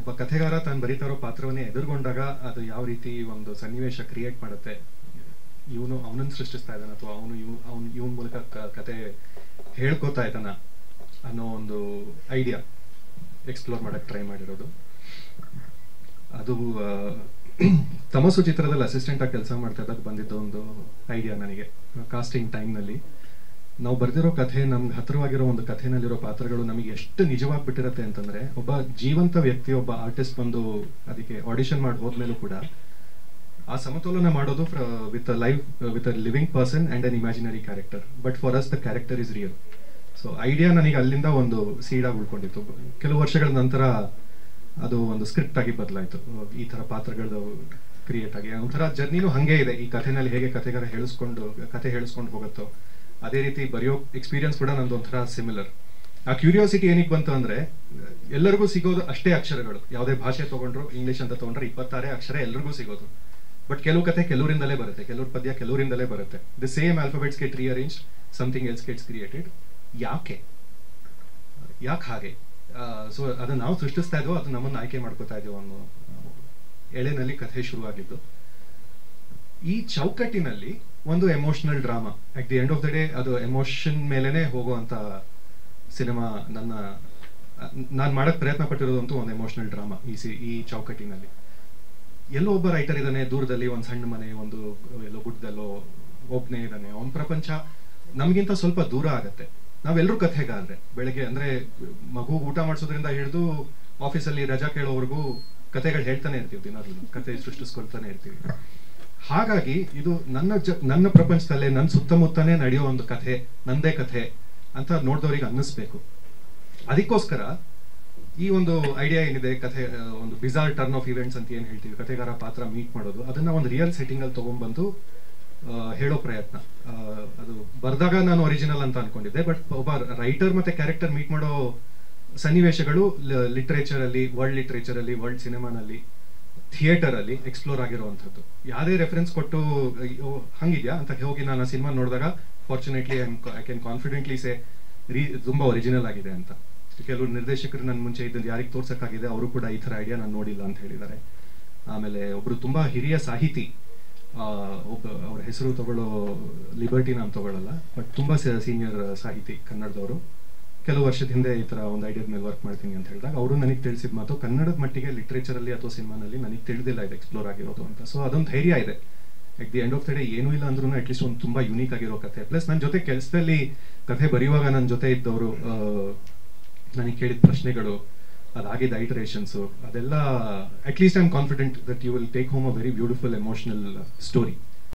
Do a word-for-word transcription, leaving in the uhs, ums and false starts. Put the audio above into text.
ಒಬ್ಬ ಕಥೆಗಾರ ತಾನು ಬರೀತಾ ಇರೋ ಪಾತ್ರವನ್ನೇ ಎದುರುಗೊಂಡಾಗ ಅದು ಯಾವ ರೀತಿ ಒಂದು ಸನ್ನಿವೇಶ ಕ್ರಿಯೇಟ್ ಮಾಡುತ್ತೆ, ಇವನು ಅವನನ್ನು ಸೃಷ್ಟಿಸ್ತಾ ಇದ್ದಾನೆ ಅಥವಾ ಅವನು ಇವ್ ಅವನು ಇವನ್ ಮೂಲಕ ಕತೆ ಹೇಳ್ಕೋತಾ ಇದ್ದಾನ ಅನ್ನೋ ಒಂದು ಐಡಿಯಾ ಎಕ್ಸ್ಪ್ಲೋರ್ ಮಾಡಕ್ಕೆ ಟ್ರೈ ಮಾಡಿರೋದು. ಅದು ತಮಸು ಚಿತ್ರದಲ್ಲಿ ಅಸಿಸ್ಟೆಂಟ್ ಆಗಿ ಕೆಲಸ ಮಾಡ್ತಾ ಇದ್ದಾಗ ಬಂದಿದ್ದ ಒಂದು ಐಡಿಯಾ ನನಗೆ. ಕಾಸ್ಟಿಂಗ್ ಟೈಮ್ನಲ್ಲಿ ನಾವು ಬರ್ದಿರೋ ಕಥೆ, ನಮ್ಗೆ ಹತ್ತಿರವಾಗಿರೋ ಒಂದು ಕಥೆನಲ್ಲಿರೋ ಪಾತ್ರಗಳು ನಮಗೆ ಎಷ್ಟು ನಿಜವಾಗಿ ಬಿಟ್ಟಿರತ್ತೆ ಅಂತಂದ್ರೆ, ಒಬ್ಬ ಜೀವಂತ ವ್ಯಕ್ತಿ, ಒಬ್ಬ ಆರ್ಟಿಸ್ಟ್ ಬಂದು ಅದಕ್ಕೆ ಆಡಿಷನ್ ಮಾಡಿ ಹೋದ್ಮೇಲೂ ಕೂಡ ಆ ಸಮತೋಲನ ಮಾಡೋದು with live with a living person and an imaginary character. But for us the character is real. So idea ನನಗೆ ಅಲ್ಲಿಂದ ಒಂದು ಸೀಡಾಗಿ ಉಳ್ಕೊಂಡಿತ್ತು. ಕೆಲವು ವರ್ಷಗಳ ನಂತರ ಅದು ಒಂದು ಸ್ಕ್ರಿಪ್ಟ್ ಆಗಿ ಬದಲಾಯಿತು. ಈ ತರ ಪಾತ್ರಗಳು ಕ್ರಿಯೇಟ್ ಆಗಿ ಒಂಥರ ಜರ್ನಿನೂ ಹಂಗೆ ಇದೆ. ಈ ಕಥೆನಲ್ಲಿ ಹೇಗೆ ಕಥೆಗಾರ ಹೇಳಿಸ್ಕೊಂಡು ಕಥೆ ಹೇಳಿಸ್ಕೊಂಡು ಹೋಗುತ್ತೋ ಅದೇ ರೀತಿ ಬರೆಯೋ ಎಕ್ಸ್ಪೀರಿಯನ್ಸ್ ಕೂಡ ನಂದು ಒಂಥರ ಸಿಮಿಲರ್. ಆ ಕ್ಯೂರಿಯಾಸಿಟಿ ಏನಕ್ಕೆ ಬಂತು ಅಂದ್ರೆ, ಎಲ್ಲರಿಗೂ ಸಿಗೋದು ಅಷ್ಟೇ ಅಕ್ಷರಗಳು. ಯಾವುದೇ ಭಾಷೆ ತಗೊಂಡ್ರು, ಇಂಗ್ಲಿಷ್ ಅಂತ ತಗೊಂಡ್ರೆ ಇಪ್ಪತ್ತಾರೇ ಅಕ್ಷರ ಎಲ್ರಿಗೂ ಸಿಗೋದು. ಬಟ್ ಕೆಲವು ಕಥೆ ಕೆಲವರಿಂದಲೇ ಬರುತ್ತೆ, ಕೆಲವ್ರ ಪದ್ಯ ಕೆಲವರಿಂದಲೇ ಬರುತ್ತೆ. The same alphabets get rearrange, something else gets created. ಯಾಕೆ ಯಾಕೆ ಹಾಗೆ? ಸೊ ಅದನ್ನ ನಾವು ಸೃಷ್ಟಿಸ್ತಾ ಇದ್ವೋ ಅದು ನಮ್ಮನ್ನು ಆಯ್ಕೆ ಮಾಡ್ಕೋತಾ ಇದೀವೋ ಅನ್ನೋ ಎಳೆನಲ್ಲಿ ಕಥೆ ಶುರುವಾಗಿದ್ದು. ಈ ಚೌಕಟ್ಟಿನಲ್ಲಿ ಒಂದು emotional drama, at the end of the day ಅದು ಎಮೋಷನ್ ಮೇಲೆನೆ ಹೋಗುವಂತ ಸಿನಿಮಾ. ನನ್ನ ನಾನು ಮಾಡಕ್ ಪ್ರಯತ್ನ ಪಟ್ಟಿರೋದಂತೂ ಒಂದು ಎಮೋಷನಲ್ ಡ್ರಾಮಾ ಈ ಸಿ ಈ ಚೌಕಟ್ಟಿನಲ್ಲಿ. ಎಲ್ಲೋ ಒಬ್ಬ ರೈಟರ್ ಇದ್ದಾನೆ ದೂರದಲ್ಲಿ, ಒಂದು ಸಣ್ಣ ಮನೆ, ಒಂದು ಎಲ್ಲೋ ಗುಡ್ಡದಲ್ಲೋ ಒಬ್ಬನೇ ಇದ್ದಾನೆ. ಅವನ ಪ್ರಪಂಚ ನಮಗಿಂತ ಸ್ವಲ್ಪ ದೂರ ಆಗತ್ತೆ. ನಾವೆಲ್ಲರೂ ಕಥೆಗಾದ್ರೆ, ಬೆಳಗ್ಗೆ ಅಂದ್ರೆ ಮಗು ಊಟ ಮಾಡಿಸೋದ್ರಿಂದ ಹಿಡಿದು ಆಫೀಸಲ್ಲಿ ರಜಾ ಕೇಳೋವರೆಗೂ ಕಥೆಗಳು ಹೇಳ್ತಾನೆ ಇರ್ತೀವಿ, ದಿನಾದ್ರೂ ಕಥೆ ಸೃಷ್ಟಿಸ್ಕೊಳ್ತಾನೆ ಇರ್ತೀವಿ. ಹಾಗಾಗಿ ಇದು ನನ್ನ ಜ ನನ್ನ ಪ್ರಪಂಚದಲ್ಲೇ ನನ್ನ ಸುತ್ತಮುತ್ತನೇ ನಡೆಯೋ ಒಂದು ಕಥೆ, ನಂದೇ ಕಥೆ ಅಂತ ನೋಡಿದವ್ರಿಗೆ ಅನ್ನಿಸ್ಬೇಕು. ಅದಕ್ಕೋಸ್ಕರ ಈ ಒಂದು ಐಡಿಯಾ ಏನಿದೆ, ಕಥೆ ಒಂದು ಬಿಜಾರ್ ಟರ್ನ್ ಆಫ್ ಇವೆಂಟ್ಸ್ ಅಂತ ಏನ್ ಹೇಳ್ತೀವಿ, ಕಥೆಗಾರ ಪಾತ್ರ ಮೀಟ್ ಮಾಡೋದು, ಅದನ್ನ ಒಂದು ರಿಯಲ್ ಸೆಟ್ಟಿಂಗ್ ಅಲ್ಲಿ ತಗೊಂಡ್ಬಂದು ಹೇಳೋ ಪ್ರಯತ್ನ. ಅದು ಬರ್ದಾಗ ನಾನು ಒರಿಜಿನಲ್ ಅಂತ ಅನ್ಕೊಂಡಿದ್ದೆ, ಬಟ್ ಒಬ್ಬ ರೈಟರ್ ಮತ್ತೆ ಕ್ಯಾರೆಕ್ಟರ್ ಮೀಟ್ ಮಾಡೋ ಸನ್ನಿವೇಶಗಳು ಲಿಟ್ರೇಚರ್ ಅಲ್ಲಿ, ವರ್ಲ್ಡ್ ಲಿಟ್ರೇಚರ್ ಅಲ್ಲಿ, ವರ್ಲ್ಡ್ ಸಿನಿಮಾನಲ್ಲಿ, ಥಿಯೇಟರ್ ಅಲ್ಲಿ ಎಕ್ಸ್ಪ್ಲೋರ್ ಆಗಿರುವಂಥದ್ದು. ಯಾವುದೇ ರೆಫರೆನ್ಸ್ ಕೊಟ್ಟು ಹಂಗಿದ್ಯಾ ಅಂತ ಹೋಗಿ ನಾನು ಆ ಸಿನಿಮಾ ನೋಡಿದಾಗ fortunately I can confidently say ರೀ ತುಂಬಾ ಒರಿಜಿನಲ್ ಆಗಿದೆ ಅಂತ. ಕೆಲವರು ನಿರ್ದೇಶಕರು ನನ್ನ ಮುಂಚೆ ಇದ್ದಂದು ಯಾರಿಗೆ ತೋರ್ಸಕ್ಕಾಗಿದೆ, ಅವರು ಕೂಡ ಈ ತರ ಐಡಿಯಾ ನಾನು ನೋಡಿಲ್ಲ ಅಂತ ಹೇಳಿದ್ದಾರೆ. ಆಮೇಲೆ ಒಬ್ರು ತುಂಬಾ ಹಿರಿಯ ಸಾಹಿತಿ, ಒಬ್ಬ ಅವ್ರ ಹೆಸರು ತಗೊಳ್ಳೋ ಲಿಬರ್ಟಿ ನಾನು ತಗೊಳ್ಳಲ್ಲ, ಬಟ್ ತುಂಬಾ ಸೀನಿಯರ್ ಸಾಹಿತಿ ಕನ್ನಡದವರು, ಕೆಲವು ವರ್ಷದ ಹಿಂದೆ ಈ ತರ ಒಂದು ಐಡಿಯಾದ ಮೇಲೆ ವರ್ಕ್ ಮಾಡ್ತೀನಿ ಅಂತ ಹೇಳಿದಾಗ ಅವರು ನನಗೆ ತಿಳಿಸಿದ ಮಾತು, ಕನ್ನಡದ ಮಟ್ಟಿಗೆ ಲಿಟ್ರೇಚರ್ ಅಲ್ಲಿ ಅಥವಾ ಸಿನಿಮಾನಲ್ಲಿ ನನಗೆ ತಿಳಿದಿಲ್ಲ ಇದು ಎಕ್ಸ್ಪ್ಲೋರ್ ಆಗಿರೋದು ಅಂತ. ಸೊ ಅದೊಂದು ಧೈರ್ಯ ಇದೆ. At the end of the day ಏನೂ ಇಲ್ಲ ಅಂದ್ರೂ ಅಟ್ಲೀಸ್ಟ್ ಒಂದು ತುಂಬಾ ಯುನೀಕ್ ಆಗಿರೋ ಕಥೆ. ಪ್ಲಸ್ ನನ್ನ ಜೊತೆ ಕೆಲಸದಲ್ಲಿ ಕಥೆ ಬರೆಯುವಾಗ ನನ್ನ ಜೊತೆ ಇದ್ದವರು ನನಗೆ ಕೇಳಿದ ಪ್ರಶ್ನೆಗಳು, ಅದಾಗಿದ್ದ ಐಟರೇಷನ್ಸು, ಅದೆಲ್ಲ at least I am confident that you will take home a very beautiful emotional story.